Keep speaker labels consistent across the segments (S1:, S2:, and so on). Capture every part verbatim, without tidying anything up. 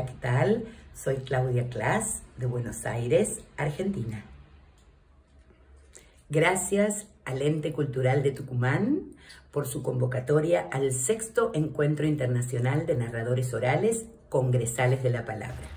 S1: Hola, ¿qué tal? Soy Claudia Class de Buenos Aires, Argentina. Gracias al Ente Cultural de Tucumán por su convocatoria al sexto Encuentro Internacional de Narradores Orales Congresales de la Palabra.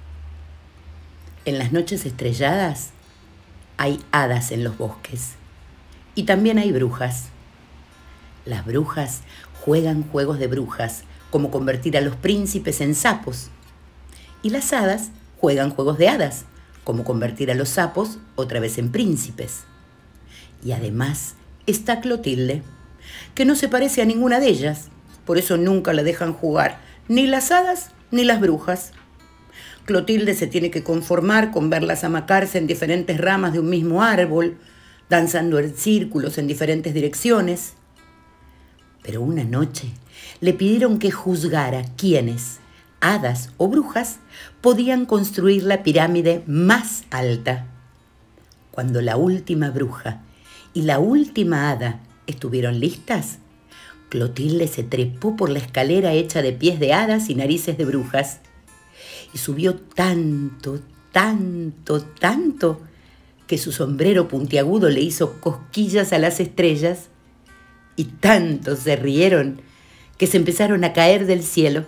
S1: En las noches estrelladas hay hadas en los bosques y también hay brujas. Las brujas juegan juegos de brujas, como convertir a los príncipes en sapos. Y las hadas juegan juegos de hadas, como convertir a los sapos otra vez en príncipes. Y además está Clotilde, que no se parece a ninguna de ellas, por eso nunca la dejan jugar, ni las hadas ni las brujas. Clotilde se tiene que conformar con verlas amacarse en diferentes ramas de un mismo árbol, danzando en círculos en diferentes direcciones. Pero una noche le pidieron que juzgara quiénes, hadas o brujas, podían construir la pirámide más alta. Cuando la última bruja y la última hada estuvieron listas, Clotilde se trepó por la escalera hecha de pies de hadas y narices de brujas y subió tanto, tanto, tanto que su sombrero puntiagudo le hizo cosquillas a las estrellas y tanto se rieron que se empezaron a caer del cielo.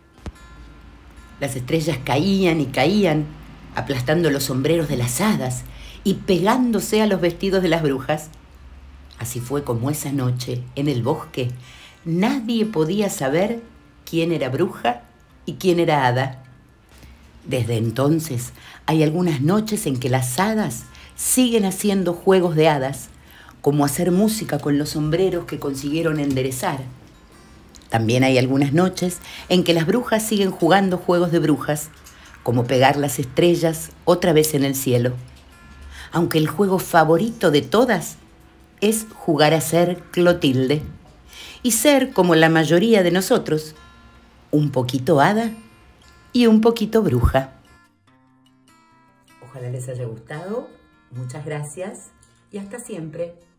S1: Las estrellas caían y caían, aplastando los sombreros de las hadas y pegándose a los vestidos de las brujas. Así fue como esa noche, en el bosque, nadie podía saber quién era bruja y quién era hada. Desde entonces, hay algunas noches en que las hadas siguen haciendo juegos de hadas, como hacer música con los sombreros que consiguieron enderezar. También hay algunas noches en que las brujas siguen jugando juegos de brujas, como pegar las estrellas otra vez en el cielo. Aunque el juego favorito de todas es jugar a ser Clotilde y ser, como la mayoría de nosotros, un poquito hada y un poquito bruja. Ojalá les haya gustado. Muchas gracias y hasta siempre.